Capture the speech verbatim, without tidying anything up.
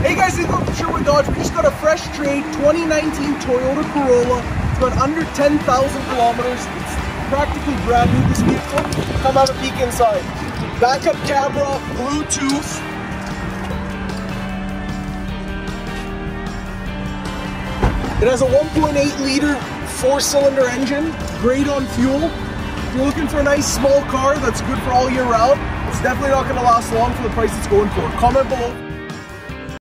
Hey guys, it's from Sherwood Dodge. We just got a fresh trade, twenty nineteen Toyota Corolla. It's got under ten thousand kilometers. It's practically brand new, this vehicle. Come have a peek inside. Backup camera, Bluetooth. It has a one point eight liter four-cylinder engine, great on fuel. If you're looking for a nice small car that's good for all year round, it's definitely not going to last long for the price it's going for. Comment below.